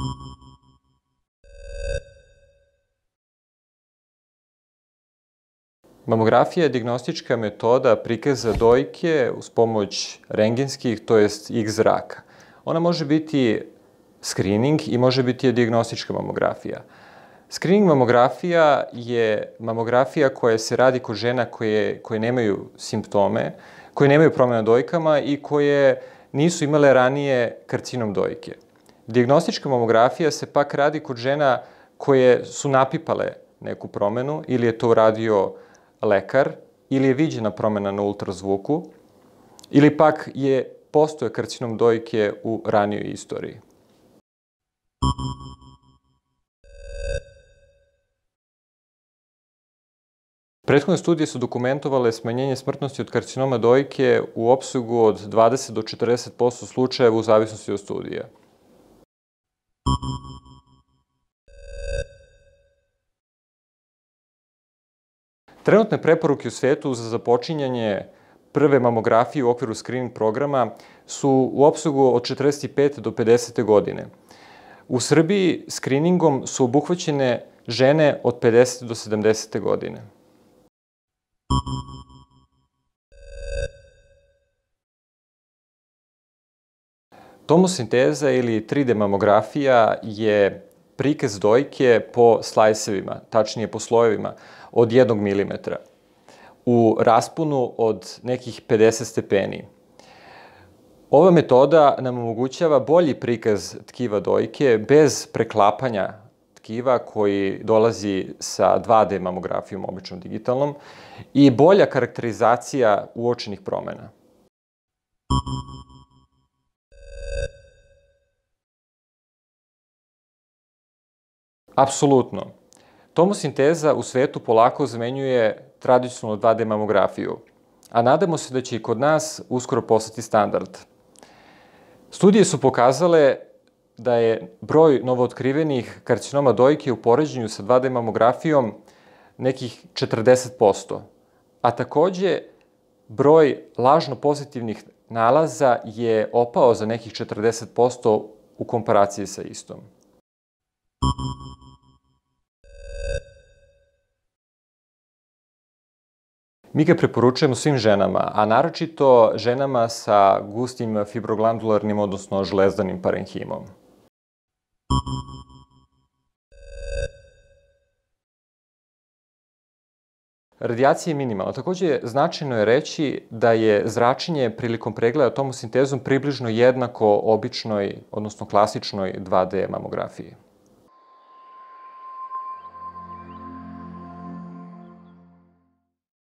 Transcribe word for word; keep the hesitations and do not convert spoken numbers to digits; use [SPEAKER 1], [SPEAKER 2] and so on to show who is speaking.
[SPEAKER 1] Mamografija je dijagnostička metoda prikaza dojke uz pomoć rengenskih, to jest X zraka. Ona može biti screening i može biti dijagnostička mamografija. Screening mamografija je mamografija koja se radi kod žena koje, koje nemaju simptome, koje nemaju promjena dojkama i koje nisu imale ranije karcinom dojke. Dijagnostička mamografija se pak radi kod žena koje su napipale neku promenu ili je to uradio lekar, ili je viđena promena na ultrazvuku, ili pak je postoje karcinom dojke u ranijoj istoriji. Prethodne studije su dokumentovale smanjenje smrtnosti od karcinoma dojke u opsegu od dvadeset do četrdeset posto slučajeva u zavisnosti od studija. Trenutne preporuke u svetu za započinjanje prve mamografije u okviru screening programa su u opsegu od četrdeset pete do pedesete godine. U Srbiji screeningom su obuhvaćene žene od pedesete do sedamdesete godine. Tomosinteza ili tri D mamografija je prikaz dojke po slajsevima, tačnije po slojevima, od jednog milimetra, u rasponu od nekih pedeset stepeni. Ova metoda nam omogućava bolji prikaz tkiva dojke bez preklapanja tkiva koji dolazi sa dva D mamografijom, običnom digitalnom, i bolja karakterizacija uočenih promena. Apsolutno. Tomosinteza u svetu polako zamenjuje tradicionalnu dva D mamografiju, a nadamo se da će i kod nas uskoro postati standard. Studije su pokazale da je broj novootkrivenih karcinoma dojke u poređenju sa dva D mamografijom nekih četrdeset posto, a takođe broj lažno pozitivnih nalaza je opao za nekih četrdeset posto u komparaciji sa istom. Mi ga preporučujemo svim ženama, a naročito ženama sa gustim fibroglandularnim, odnosno žlezdanim parenhimom. Radijacija je minimalna. Takođe, značajno je reći da je zračenje prilikom pregleda tomosintezom približno jednako običnoj, odnosno klasičnoj dva D mamografiji.